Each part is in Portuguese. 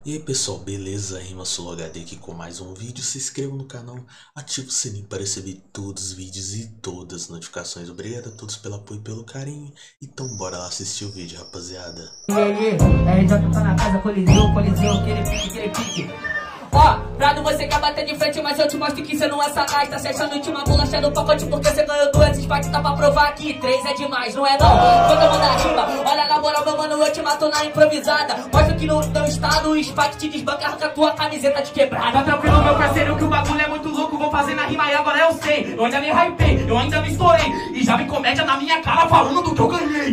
E aí pessoal, beleza? RimaSoloHD aqui com mais um vídeo. Se inscreva no canal, ative o sininho para receber todos os vídeos e todas as notificações. Obrigado a todos pelo apoio e pelo carinho. Então bora lá assistir o vídeo, rapaziada. E aí, RJ tá na casa, coliseu, aquele pique. Ó, Prado, você quer bater de frente, mas eu te mostro que cê não é sagaz. Tá se achando de uma bolacha do pacote porque cê ganhou duas Spikes. Tá pra provar que 3 é demais, não é não? Quando eu mandar rima, olha na moral, meu mano, eu te mato na improvisada. Mostra que no teu estado o Spike te desbanca, arranca tua camiseta de quebrada. Tá tranquilo, meu parceiro, que o bagulho é muito louco. Vou fazer na rima e agora eu sei. Eu ainda me hypei, eu ainda me estourei. E já vi comédia na minha cara falando do que eu ganhei.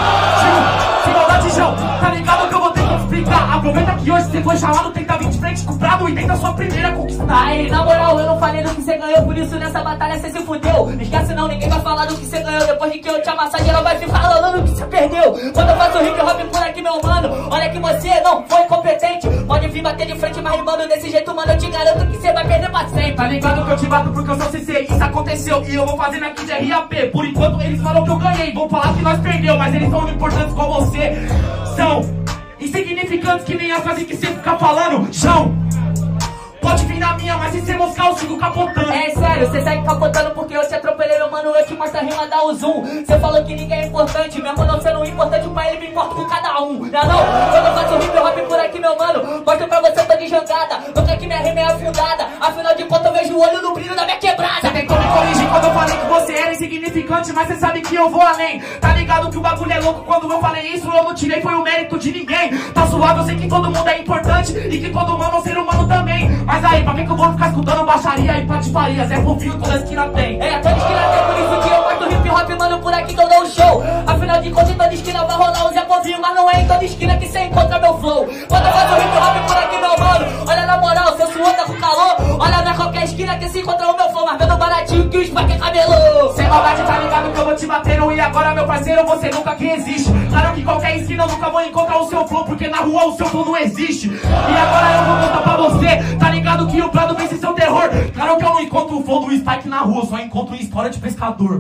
Sem maldade, João, tá ligado que eu vou ter que explicar. Aproveita que hoje você foi chamado, tenta vir de frente com o Prado e tenta sua primeira conquista. Aí, na moral, eu não falei do que você ganhou, por isso nessa batalha você se fudeu. Não esquece não, ninguém vai falar do que você ganhou. Depois de que eu te amassar, geral vai ficar falando do que você perdeu. Quando eu faço hip hop por aqui, meu mano, olha que você não foi competente. Pode vir bater de frente, mas rimando desse jeito, mano, eu te garanto que você vai perder pra sempre. Tá ligado que eu te bato porque eu sou CC, isso aconteceu. E eu vou fazendo aqui de RAP. Por enquanto eles falam que eu ganhei, vão falar que nós perdeu, mas eles são importantes com você. São insignificantes que nem a frase que você fica falando. João, pode vir na minha, mas se você moscar eu sigo capotando. É sério, você segue capotando porque eu te atropelei, meu mano, eu te mostro a rima, dá o zoom. Você falou que ninguém é importante, mesmo não sendo importante pra ele, me importa com cada um. Não é não? Quando eu faço hip hop por aqui, meu mano, mostro pra você, tô de jangada. Nunca que minha rima é afundada, afinal de contas eu vejo o olho no brilho da minha quebrada. Você tentou me corrigir quando eu falei que você era insignificante, mas você sabe que eu vou além. Tá ligado que o bagulho é louco, quando eu falei isso eu não tirei, foi o mérito de ninguém. Tá suave, eu sei que todo mundo é importante e que todo humano é um ser humano também. Mas aí, pra que eu vou ficar escutando baixaria e patifarias? É fofinho, toda esquina tem. É, toda esquina tem, por isso que eu mostro hip hop, mano, por aqui que eu dou um show. Afinal de contas, em toda esquina vai rolar um Zé Povinho, mas não é em toda esquina que você encontra meu flow. Quando eu faço hip hop por aqui, meu mano, olha na moral, seu suor tá com calor. Olha na qualquer esquina que se encontra o meu flow, mas vendo baratinho que o Spike é cabelô. Sem maldade, tá ligado que eu vou te batendo. E agora, meu parceiro, você nunca que existe. Claro que qualquer esquina eu nunca vou encontrar o seu flow, porque na rua o seu flow não existe. E agora eu vou contar pra você, tá ligado que o Prado vence seu terror. Claro que eu não encontro o flow do Spike na rua, só encontro história de pescador.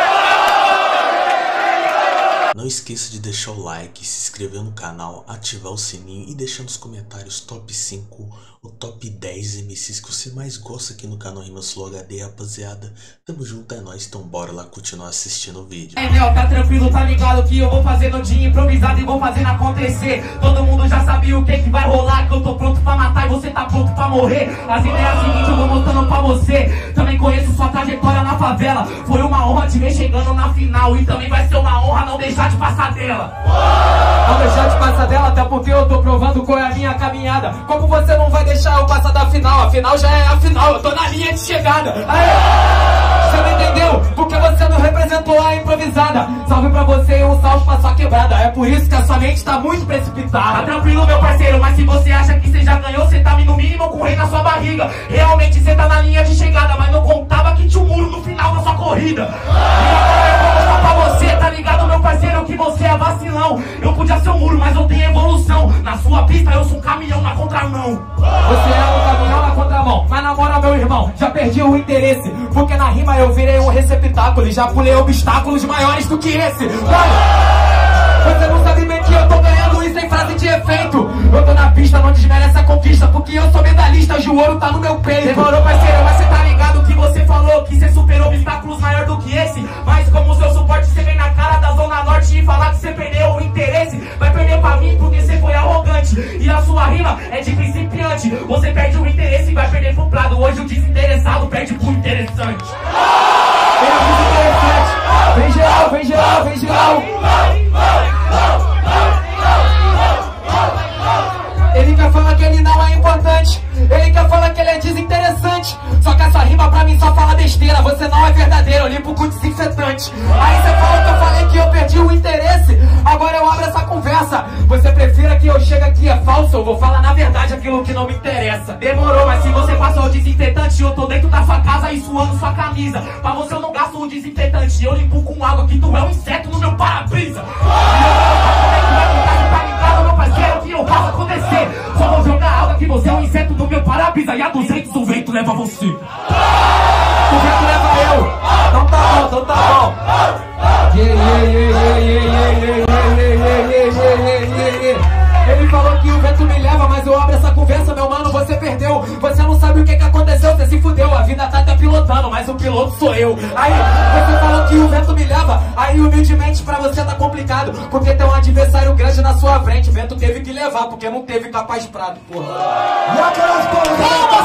Não esqueça de deixar o like, se inscrever no canal, ativar o sininho e deixar nos comentários top 5 ou top 10 MCs que você mais gosta aqui no canal RimaSoloHD, rapaziada. Tamo junto, é nóis, então bora lá continuar assistindo o vídeo. É, meu, tá tranquilo, tá ligado que eu vou fazendo de improvisado e vou fazendo acontecer. Todo mundo já sabia o que vai rolar, que eu tô pronto pra matar e você tá pronto pra morrer. As ideias seguintes eu vou mostrando pra você. Também conheço sua trajetória na favela. Foi uma honra te ver chegando na final e também vai ser uma honra não deixar de passar dela. Não deixar de passar dela, até porque eu tô provando qual é a minha caminhada. Como você não vai deixar eu passar da final? A final já é a final, eu tô na linha de chegada. Aê! Você não entendeu? Porque você não representou a improvisada. Salve pra você e um salve pra sua quebrada. É por isso que a sua mente tá muito precipitada. Tá tranquilo, meu parceiro, mas se você acha que você já ganhou, você tá no mínimo com o rei na sua barriga. Realmente você tá na linha de chegada, mas não contava que tinha um muro no final da sua corrida. E agora eu vou mostrar pra você, tá ligado, meu parceiro, que você é vacilão. Eu podia ser um muro, mas eu tenho evolução. Na sua pista eu sou um caminhão na contramão. Você é um caminhão na contramão, mas na moral, meu irmão, já perdi o interesse. Porque na rima eu virei um receptáculo e já pulei obstáculos maiores do que esse. Mano, você não sabe bem que eu tô ganhando isso em frase de efeito. Eu tô na pista, não desmerece a conquista, porque eu sou medalhista, hoje o ouro tá no meu peito. Demorou, parceiro, mas você tá ligado que você falou que você superou obstáculos maior do que esse. Mas como o seu suporte, você vem na cara da Zona Norte e falar que você perdeu o interesse. Vai perder pra mim porque você foi arrogante e a sua rima é de principiante. Você perde o interesse e vai perder pro Prado. Hoje o desinteressado perde pro interessante. Vem geral, vem geral, vem geral. Ele quer falar que ele não é importante, ele quer falar que ele é desinteressante. Só que essa rima pra mim só fala besteira. Você não é verdadeiro, eu limpo com desinfetante. Aí você fala que eu falei que eu perdi o interesse. Agora eu abro essa conversa. Você prefira que eu chegue aqui é falso? Eu vou falar na verdade aquilo que não me interessa. Demorou, mas se você passou o desinfetante, eu tô dentro da sua casa e suando sua camisa. Pra você eu não gasto um desinfetante, eu limpo com água que tu é um inseto no meu para-brisa. Meu parceiro, que eu faço acontecer. Só vou jogar água que você é um inseto no meu para-brisa. E a 200 o vento leva você. O vento leva eu. Então tá bom, então tá bom. Ele falou que o vento me leva, mas eu abro essa conversa, meu mano, você perdeu. Você não sabe o que aconteceu, você se fudeu. A vida tá até pilotando, mas o piloto sou eu. Aí, você falou que o vento me leva. Aí, humildemente, pra você tá complicado, porque tem um adversário grande na sua frente. O vento teve que levar, porque não teve capaz de prado, porra. E aquelas porras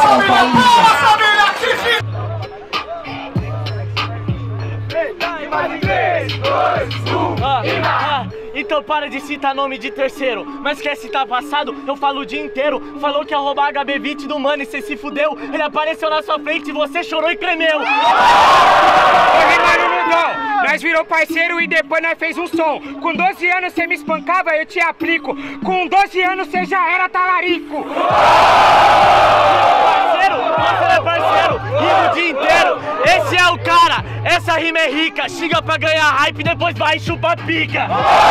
Então para de citar nome de terceiro. Mas quer citar passado? Eu falo o dia inteiro. Falou que ia roubar HB20 do mano e cê se fudeu. Ele apareceu na sua frente e você chorou e tremeu. Ô, mano, Lundão, nós virou parceiro e depois nós fez um som. Com 12 anos cê me espancava, eu te aplico. Com 12 anos cê já era talarico. Parceiro, você é parceiro, rima o dia inteiro. Esse é o cara, essa rima é rica. Xinga pra ganhar hype, depois vai e chupa pica.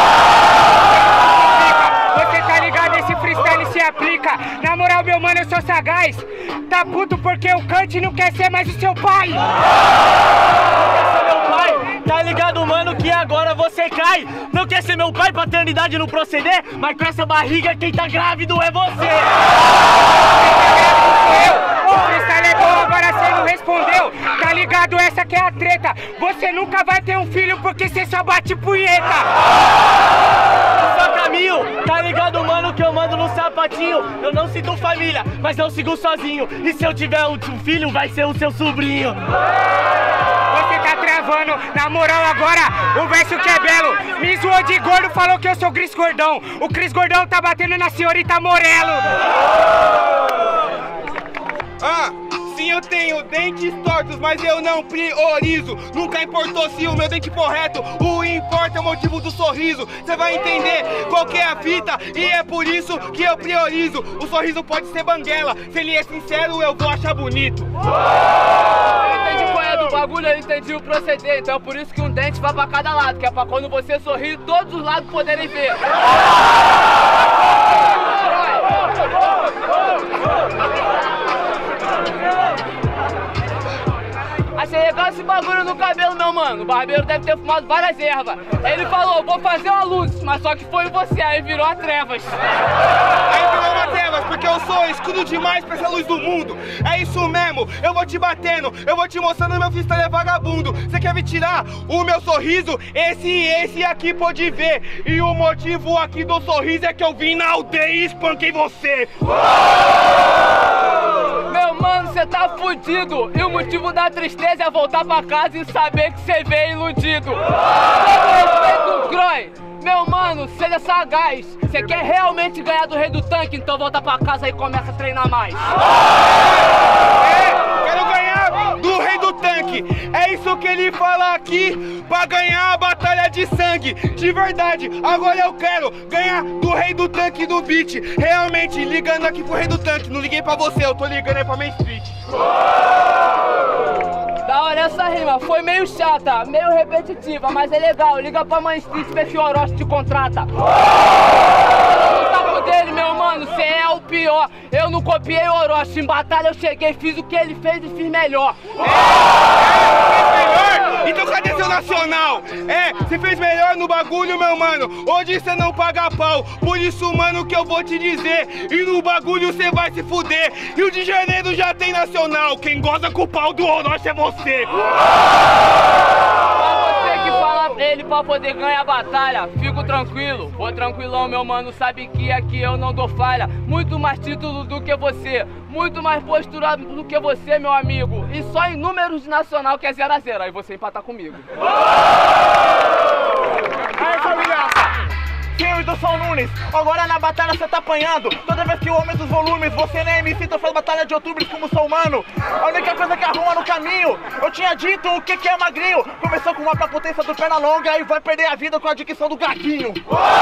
Você tá ligado, esse freestyle se aplica. Na moral, meu mano, eu sou sagaz. Tá puto porque o Kant não quer ser mais o seu pai. Não quer ser meu pai? Tá ligado, mano, que agora você cai. Não quer ser meu pai, paternidade não proceder. Mas com essa barriga, quem tá grávido é você. O freestyle é bom, agora você não respondeu. Tá ligado, essa que é a treta. Você nunca vai ter um filho porque você só bate punheta. Só caminho, tá ligado, mano, que eu mando no sapatinho. Eu não sinto família, mas eu sigo sozinho. E se eu tiver um filho, vai ser o seu sobrinho. Você tá travando, na moral agora, o verso que é belo. Me zoou de gordo, falou que eu sou Cris Gordão. O Cris Gordão tá batendo na senhorita Morello. Sim, eu tenho dentes tortos, mas eu não priorizo. Nunca importou se o meu dente for reto. O importa é o motivo do sorriso. Você vai entender qual que é a fita. E é por isso que eu priorizo. O sorriso pode ser banguela. Se ele é sincero, eu vou achar bonito. Eu entendi qual é do bagulho, eu entendi o proceder. Então por isso que um dente vai pra cada lado. Que é pra quando você sorrir, todos os lados poderem ver. Achei legal esse bagulho no cabelo, meu mano. O barbeiro deve ter fumado várias ervas. Ele falou, vou fazer uma luz, mas só que foi você, aí virou a trevas. Aí virou uma trevas, porque eu sou escuro demais pra essa luz do mundo. É isso mesmo, eu vou te batendo, eu vou te mostrando meu freestyle é vagabundo. Você quer me tirar o meu sorriso? Esse aqui pode ver. E o motivo aqui do sorriso é que eu vim na aldeia e espanquei você. Meu mano, você tá fudido. E o motivo da tristeza é voltar pra casa e saber que você veio iludido. Com respeito, Groy, meu mano, seja sagaz. Você quer realmente ganhar do rei do tanque? Então volta pra casa e começa a treinar mais. Quero ganhar do rei do tanque. É isso que ele fala aqui, pra ganhar a batalha de sangue. De verdade, agora eu quero ganhar do rei do tanque do beat. Realmente, ligando aqui pro rei do tanque. Não liguei pra você, eu tô ligando aí pra Main Street. Da hora essa rima, foi meio chata, meio repetitiva, mas é legal. Liga pra Main Street, vê se o Orochi te contrata. O saco dele, meu mano, cê é o pior. Eu não copiei o Orochi, em batalha eu cheguei, fiz o que ele fez e fiz melhor. Então cadê seu nacional? Você fez melhor no bagulho, meu mano. Hoje você não paga pau. Por isso, mano, que eu vou te dizer. E no bagulho você vai se fuder. Rio de Janeiro já tem nacional. Quem goza com o pau do Orochi é você. Você que fala pra ele pra poder ganhar a batalha. Fico tranquilo, vou tranquilão, meu mano. Sabe que aqui eu não dou falha. Muito mais título do que você, muito mais postura do que você, meu amigo. E só em números de nacional que é 0 a 0. Aí você empatar comigo. Aí, família! Eu do São Nunes, agora na batalha você tá apanhando. Toda vez que eu aumento os volumes, você nem MC, então faz batalha de outubro como sou humano. A única coisa que arruma no caminho, eu tinha dito o que é magrinho. Começou com uma pra potência do perna longa e vai perder a vida com a dicção do gaguinho.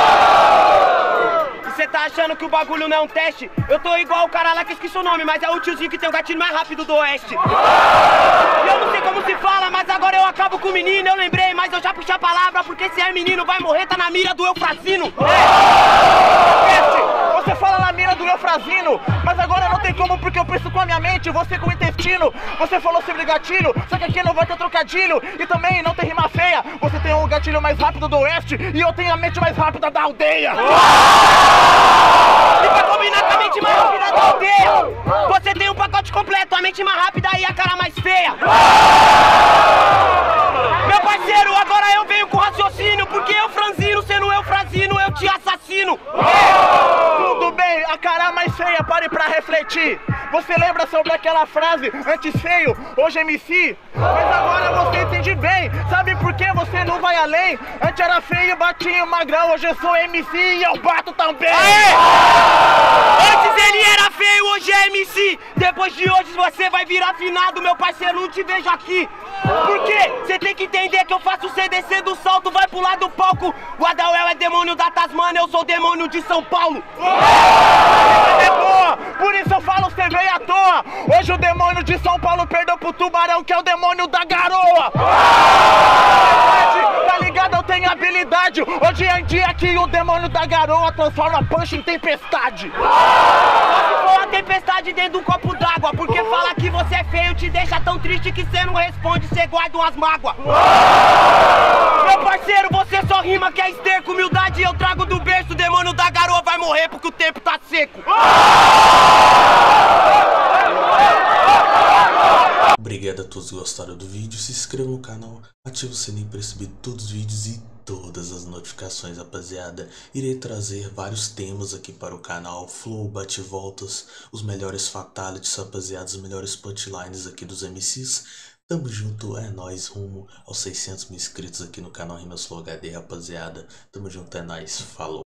E você tá achando que o bagulho não é um teste? Eu tô igual o cara lá que esqueci o nome, mas é o tiozinho que tem o gatilho mais rápido do oeste. E eu não sei como se fala, mas agora eu acabo com o menino. Eu lembrei, mas eu já puxei a palavra, porque se é menino vai morrer, tá na mira do Eufrazino. Você fala na mina do Eufrazino, mas agora não tem como porque eu penso com a minha mente, você com o intestino. Você falou sobre gatilho, só que aqui não vai ter trocadilho. E também não tem rima feia. Você tem um gatilho mais rápido do oeste e eu tenho a mente mais rápida da aldeia. E pra combinar com a mente mais rápida da aldeia, você tem um pacote completo, a mente mais rápida e a cara mais feia. Meu parceiro, agora eu venho com raciocínio, porque eu franzino, sendo eu franzino, eu te assassino. Tudo bem, a cara mais feia, pare pra refletir. Você lembra sobre aquela frase, antes feio, hoje MC? Mas agora você entende bem, sabe por que você não vai além? Antes era feio, batinho, magrão, hoje eu sou MC e eu bato também. Aê! Antes ele era feio, hoje é MC. Depois de hoje você vai virar finado, meu parceiro, não te vejo aqui. Por quê? Você tem que entender que eu faço você descer do salto, vai pular do palco. O Adauel é demônio da Tasmânia, eu sou demônio de São Paulo. É boa, por isso eu falo você veio à toa. Hoje o demônio de São Paulo perdeu pro Tubarão, que é o demônio da garoa. Tá ligado? Eu tenho habilidade. Hoje em dia aqui o demônio da garoa transforma punch em tempestade. Só se for uma tempestade dentro de um copo d'água, porque fala que você é feio, te deixa tão triste que você não responde, você guarda umas mágoas. Meu parceiro, você só rima que é esterco, humildade eu trago do berço, o demônio da garoa vai morrer porque o tempo tá seco. Obrigado a todos que gostaram do vídeo, se inscreva no canal, ative o sininho para receber todos os vídeos e todas as notificações, rapaziada. Irei trazer vários temas aqui para o canal, flow, bate-voltas, os melhores fatalities, rapaziada, os melhores punchlines aqui dos MCs. Tamo junto, é nóis, rumo aos 600 mil inscritos aqui no canal Rimas Flow HD, rapaziada. Tamo junto, é nóis, falou.